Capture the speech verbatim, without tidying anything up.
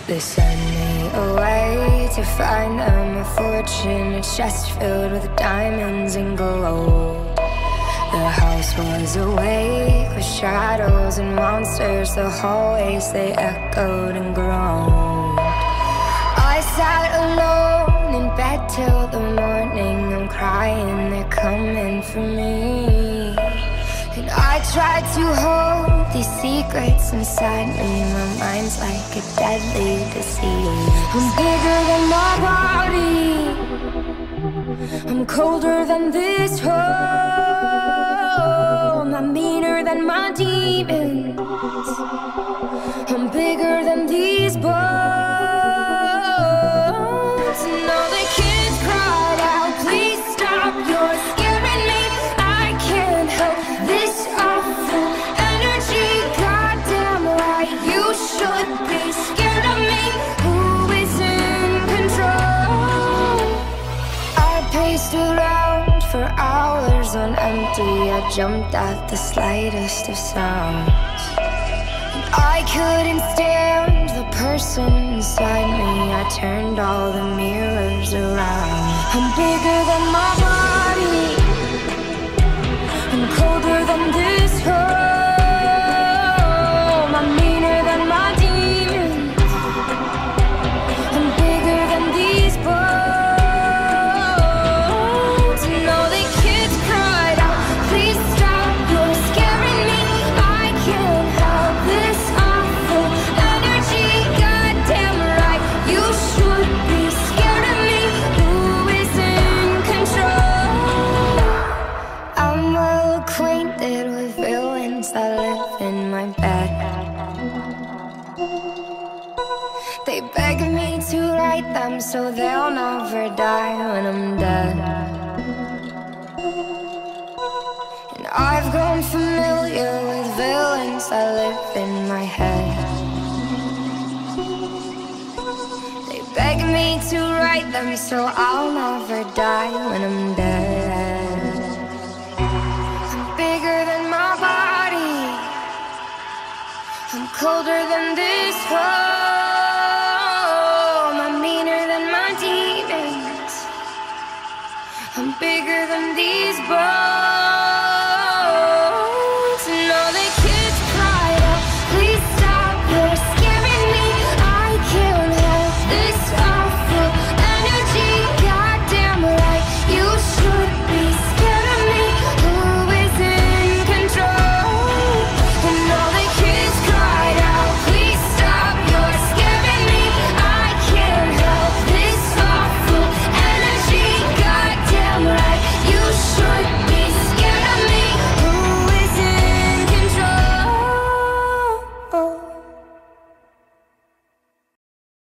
They send me away to find them a fortune, a chest filled with diamonds and gold. The house was awake with shadows and monsters. The hallways, they echoed and groaned. I sat alone in bed till the morning. I'm crying, they're coming for me. And I tried to hold these secrets inside me. My mind's like a deadly disease. I'm bigger than my body, I'm colder than this home. I'm meaner than my demons, I'm bigger than these bones. And all the kids cried out, please stop, you're scaring me. I can't help this awful energy. Goddamn right, you should be scared of me. Who is in control? I paced around for hours on empty. I jumped at the slightest of sounds. I couldn't stand the person inside me. I turned all the mirrors around. I'm bigger than my body, I'm colder than this home. I'm meaner than my demons, I'm bigger than these bones. And all the kids cried out, please stop, you're scaring me. I can't help this awful energy. Goddamn right, you should be scared of me. Who is in control? I'm well acquainted with villains that live in my bed. They beg me to write them so they'll never die when I'm dead. And I've grown familiar with villains that live in my head. They beg me to write them so I'll never die when I'm dead. I'm bigger than my body, I'm colder than this hole.